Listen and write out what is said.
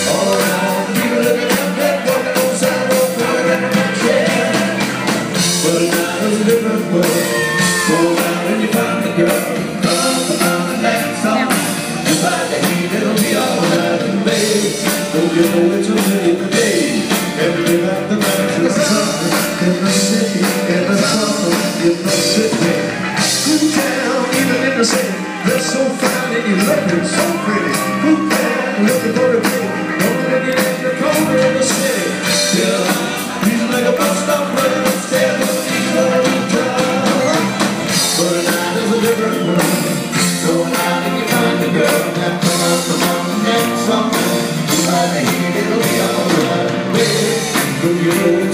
Alright, people looking at that walking on the sidewalk, running at the chair. But now there's a different world. Go out and you find the girl. Come on and dance on. Just like the heat, it'll be alright. And baby, don't you know it's a beautiful day? Every day back the back to the summer. In the city, in the summer, in the city. Cool town, even in the city. They're so fine and you look them so pretty. Cool town, looking for a baby. Don't let it in the corner of the city. Still, he's like a bus stop running upstairs. But now there's a different world. Go out and you find a girl. Now come on, and dance on. You might hear it'll be alright. Baby, you know